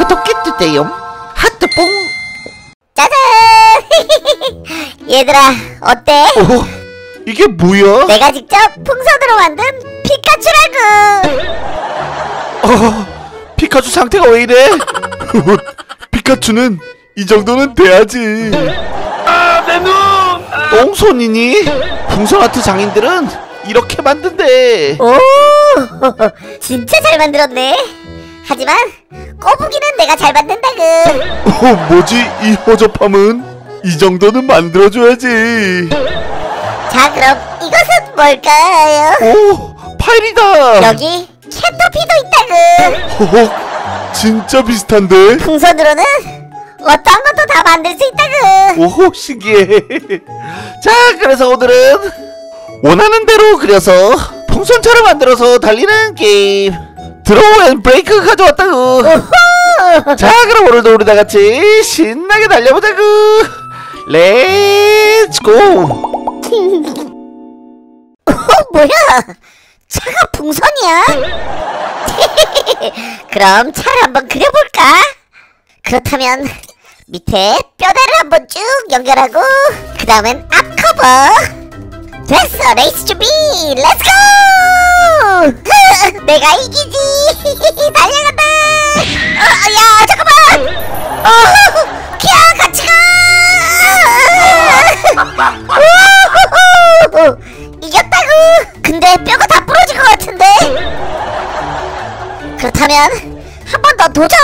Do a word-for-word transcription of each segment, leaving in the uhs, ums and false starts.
구독해주세요. 하트뽕. 짜잔. 얘들아 어때? 어? 이게 뭐야? 내가 직접 풍선으로 만든 피카츄라고. 어, 피카츄 상태가 왜 이래? 피카츄는 이 정도는 돼야지. 아, 내 눈! 아. 똥손이니? 풍선아트 장인들은 이렇게 만든대. 오 진짜 잘 만들었네. 하지만 꼬부기는 내가 잘 만든다구. 어, 뭐지 이 허접함은? 이 정도는 만들어줘야지. 자 그럼 이것은 뭘까요? 오, 파일이다. 여기 캔터피도 있다구. 허헉, 진짜 비슷한데? 풍선으로는 어떤 것도 다 만들 수 있다구. 오호, 신기해. 자, 그래서 오늘은 원하는 대로 그려서 풍선처럼 만들어서 달리는 게임 드로우 앤 브레이크 가져왔다구. 오호. 자, 그럼 오늘도 우리 다같이 신나게 달려보자구. 렛츠고. 어, 뭐야? 차가 풍선이야? 그럼 차를 한번 그려볼까? 그렇다면 밑에 뼈다를 한번 쭉 연결하고 그 다음엔 앞커버. 됐어, 레이스 준비, 렛츠고! 내가 이기지. 달려간다. 어, 야 잠깐만. 어, 키야 같이 가. 우후후! 이겼다구. 근데 뼈가 다 부러진 것 같은데. 그렇다면 한 번 더 도전.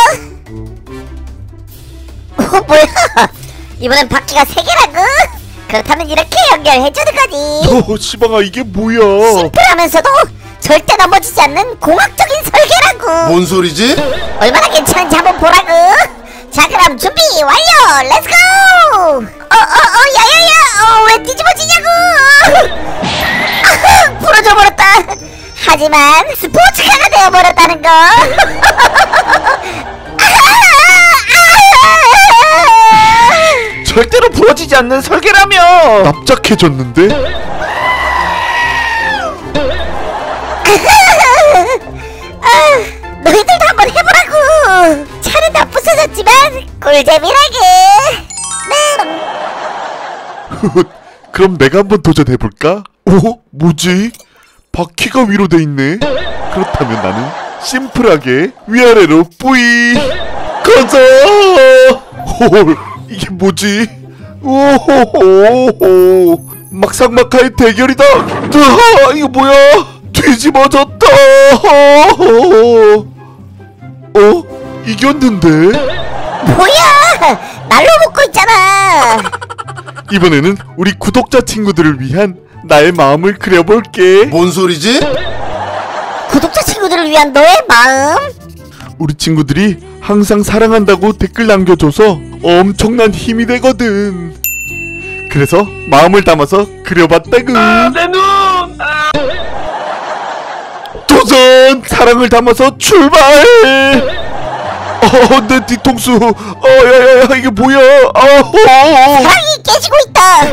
어 뭐야? 이번엔 바퀴가 세 개라구. 그렇다면 이렇게 연결해주는 거지. 어, 시방아 이게 뭐야? 심플하면서도 절대 넘어지지 않는 공학적인 설계라구. 뭔 소리지? 얼마나 괜찮은지 한번 보라구. 자 그럼 준비 완료. 렛츠고. 어어어 야야야. 어 왜 뒤집어지냐고. 아흐, 부러져 버렸다. 하지만 스포츠카가 되어버렸다는 거. 절대로 부러지지 않는 설계라며. 납작해졌는데? 너희들도 한번 해보라고. 차는 다 부서졌지만 꿀잼이라게. 네. 그럼 내가 한번 도전해볼까? 오? 뭐지? 바퀴가 위로 돼있네? 그렇다면 나는 심플하게 위아래로 뿌이 가자! 헐, 이게 뭐지? 오호호호, 막상막하의 대결이다! 으아, 이거 뭐야? 뒤집어졌다! 어? 이겼는데? 뭐야? 날로 먹고 있잖아. 이번에는 우리 구독자 친구들을 위한 나의 마음을 그려볼게. 뭔 소리지? 구독자 친구들을 위한 너의 마음? 우리 친구들이 항상 사랑한다고 댓글 남겨줘서 엄청난 힘이 되거든. 그래서 마음을 담아서 그려봤다구. 아, 내 눈! 아. 도전! 사랑을 담아서 출발! 어, 내 뒤통수. 어, 야야야, 이게 뭐야? 어, 사랑이 깨지고 있다.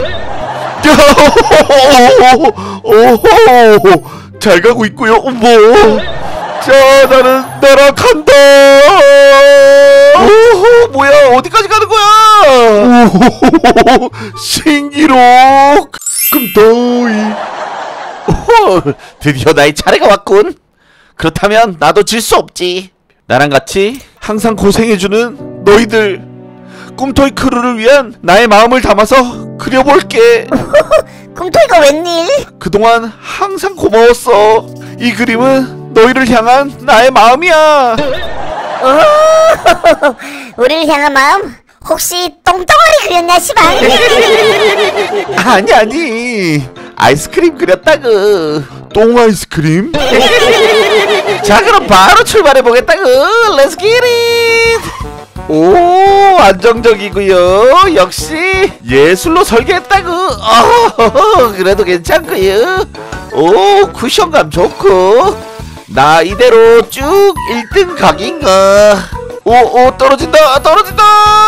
오호, 잘 가고 있고요. 뭐? 자, 나는 날아간다. 오호, 뭐야? 어디까지 가는 거야? 오호, 신기록. 금도이. 오호, 드디어 나의 차례가 왔군. 그렇다면 나도 질 수 없지. 나랑 같이 항상 고생해주는 너희들 꿈토이 크루를 위한 나의 마음을 담아서 그려볼게. 꿈토이가 웬일? 그동안 항상 고마웠어. 이 그림은 너희를 향한 나의 마음이야. 오, 우리를 향한 마음? 혹시 똥덩어리 그렸냐 시방? 아니 아니, 아이스크림 그렸다구. 똥 아이스크림? 자 그럼 바로 출발해보겠다구. 렛츠 기릿. 오, 안정적이고요. 역시 예술로 설계했다구. 어, 그래도 괜찮고요. 오, 쿠션감 좋고. 나 이대로 쭉 일 등 각인가. 오, 오, 떨어진다 떨어진다.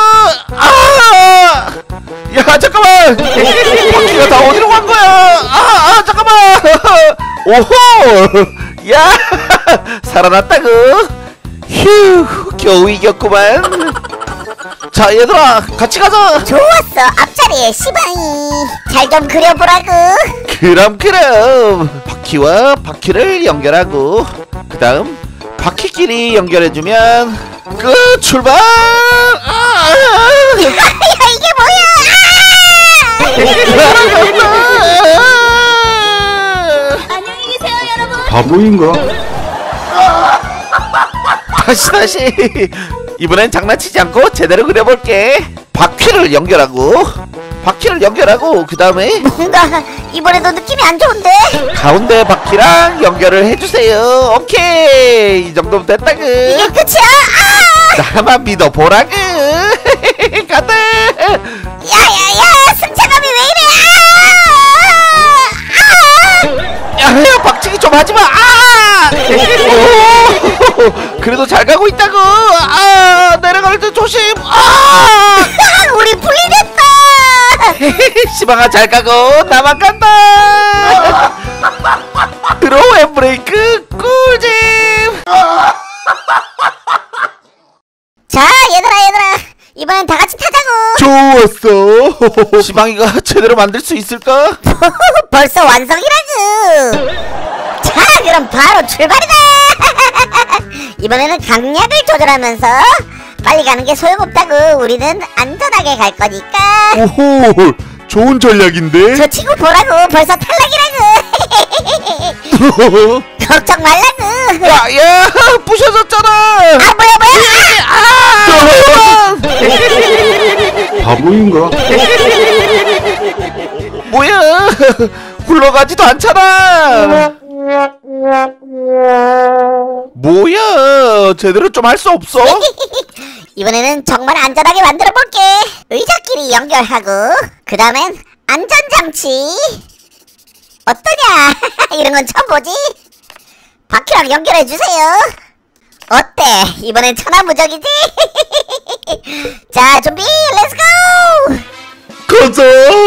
아, 야 잠깐만. 바퀴가 다 어디로 간 거야? 아, 아 잠깐만. 오호, 야 살아났다구. 휴, 겨우 이겼구만. 자 얘들아 같이 가자. 좋았어. 앞자리에 시방이 잘 좀 그려보라고. 그럼 그럼 바퀴와 바퀴를 연결하고 그 다음 바퀴끼리 연결해주면 끝. 출발. 아! 야 이게 뭐야. 안녕히 계세요 여러분. 바보인가? 다시 다시 이번엔 장난치지 않고 제대로 그려볼게. 바퀴를 연결하고 바퀴를 연결하고 그 다음에 뭔가 이번에도 느낌이 안 좋은데. 가운데 바퀴랑 연결을 해주세요. 오케이 이 정도면 됐다구. 이게 끝이야. 아! 나만 믿어보라구. 가자. 야야야 승차감이 왜 이래. 아! 아! 야 박치기 좀 하지마. 아! 오! 그래도 잘 가고 있다구. 아 내려갈 때 조심. 아! 우리 분리됐다. 시방아 잘 가고 나만 간다. 드로우 앤 브레이크 꿀잼. 자 얘들아 얘들아 이번엔 다 같이 타자고. 좋았어. 시방이가 제대로 만들 수 있을까? 벌써 완성이라고. 자 그럼 바로 출발이다. 이번에는 강약을 조절하면서 빨리 가는 게 소용없다고. 우리는 안전하게 갈 거니까. 오호, 좋은 전략인데? 저 친구 보라고. 벌써 탈락이라고. 걱정 말라고. 야야 부셔졌잖아. 아 뭐야 뭐야. 아! 바보인가? 뭐야 굴러가지도 않잖아. 뭐야 제대로 좀 할 수 없어? 이번에는 정말 안전하게 만들어 볼게. 의자끼리 연결하고 그 다음엔 안전장치. 어떠냐? 이런 건 처음 보지? 바퀴랑 연결해주세요. 어때? 이번엔 천하무적이지? 자 준비 렛츠고. 가자.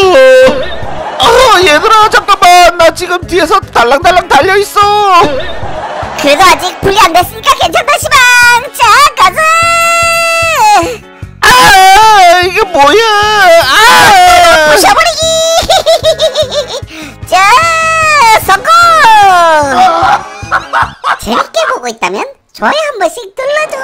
아 얘들아 잠깐만 나 지금 뒤에서 달랑달랑 달려있어. 그래도 아직 분리 안 됐으니까 괜찮다 시방. 자 가자. 아 이게 뭐야. 아 부셔버리기. 자 성공. 재밌게 보고 있다면 좋아요 한 번씩 눌러줘.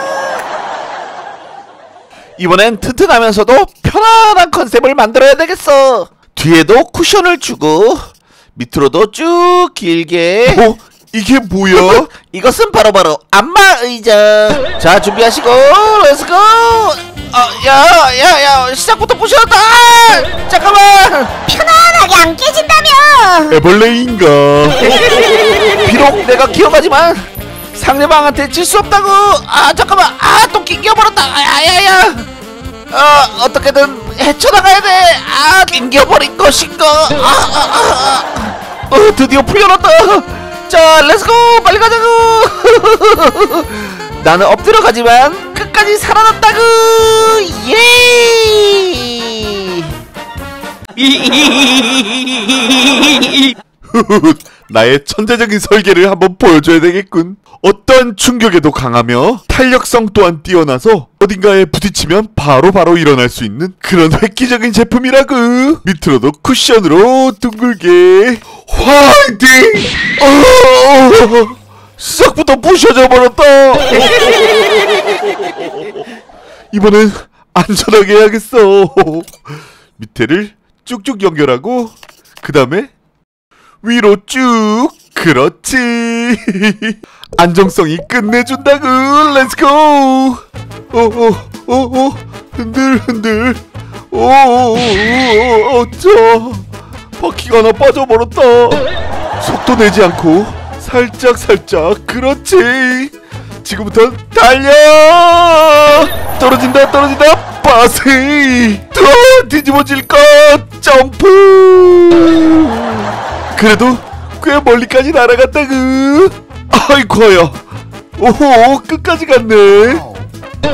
이번엔 튼튼하면서도 편안한 컨셉을 만들어야 되겠어. 뒤에도 쿠션을 주고 밑으로도 쭉 길게. 어? 이게 뭐야? 이것은 바로바로 안마 의자. 자 준비하시고 렛츠고. 아, 야, 야, 야, 시작부터 부셨다. 아, 잠깐만. 편안하게 안 깨진다며. 애벌레인가? 비록 내가 기억하지만 상대방한테 질 수 없다고. 아 잠깐만. 아 또 낑겨버렸다. 야야야. 아 어떻게든 헤쳐나가야 돼. 아 낑겨버린 것인가. 아, 아, 아, 아. 어 드디어 풀려났다. 자 렛츠고 빨리 가자고. 나는 엎드려 가지만 끝까지 살아났다구. 예. 나의 천재적인 설계를 한번 보여줘야 되겠군. 어떠한 충격에도 강하며 탄력성 또한 뛰어나서 어딘가에 부딪히면 바로바로 바로 일어날 수 있는 그런 획기적인 제품이라구. 밑으로도 쿠션으로 둥글게. 화이팅! 어, 시작부터 부셔져 버렸다. 이번엔 안전하게 해야겠어. 밑에를 쭉쭉 연결하고 그 다음에 위로 쭉. 그렇지. 안정성이 끝내준다구. 렛츠고. 오오 오오 흔들 흔들. 오오오 어쩌. 바퀴가 하나 빠져버렸다. 속도 내지 않고 살짝 살짝. 그렇지. 지금부터 달려. 떨어진다 떨어진다. 빠세이. 또 뒤집어질까. 점프. 그래도 꽤 멀리까지 날아갔다구. 아이고야. 오호 끝까지 갔네.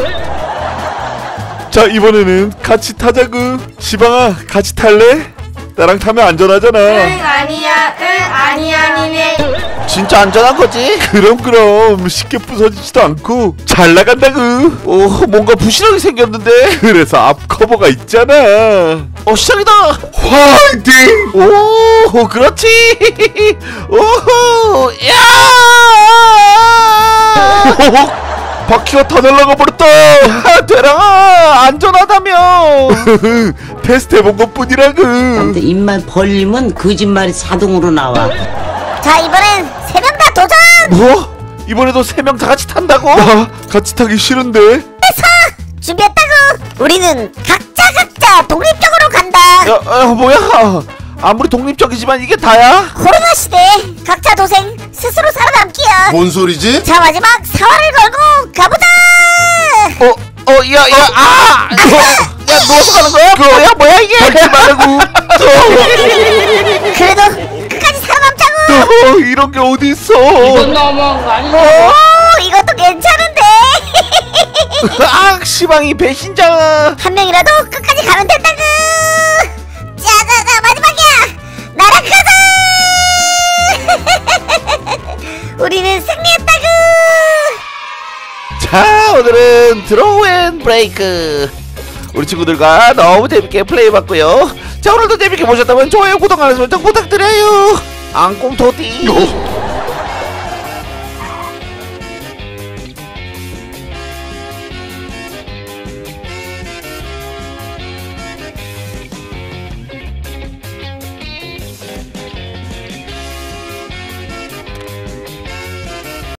자 이번에는 같이 타자구. 시방아 같이 탈래? 나랑 타면 안전하잖아. 응 아니야 응 아니야 니네. 진짜 안전한 거지? 그럼 그럼 쉽게 부서지지도 않고 잘 나간다구. 오, 뭔가 부실하게 생겼는데. 그래서 앞 커버가 있잖아. 어, 시작이다. 화이팅! 오, 그렇지. 오호, 야! 바퀴가 다 날아가 버렸다. 아, 되랑아, 안전하다며. 테스트 해본 것뿐이라구. 근데 입만 벌리면 거짓말이 자동으로 나와. 자 이번엔 세 명 다 도전. 뭐? 이번에도 세 명 다 같이 탄다고? 나 같이 타기 싫은데. 됐어 준비했다고. 우리는 각자 각자 독립적으로 간다. 야, 아, 뭐야? 아무리 독립적이지만 이게 다야? 코로나 시대 각자 도생 스스로 살아남기야. 뭔 소리지? 자 마지막 사활을 걸고 가보자. 어, 어, 야, 야, 아! 야, 누워서 가는 거야? 뭐야, 뭐야, 이게? 밟지 말라고. 그래도 끝까지 살아남자고. 어, 이런 게 어디 있어? 이건 너무한 거 아니야? 오 이것도 괜찮은데. 아, 시방이 배신자. 한 명이라도 끝까지 가면 된다구. 자자자 마지막이야. 나랑 가자. 우리는 승리했다구. 자, 오늘은 드로우 앤 브레이크. 우리 친구들과 너무 재밌게 플레이해봤고요. 자, 오늘도 재밌게 보셨다면 좋아요, 구독, 알람 설정 부탁드려요. 앙꽁토띠.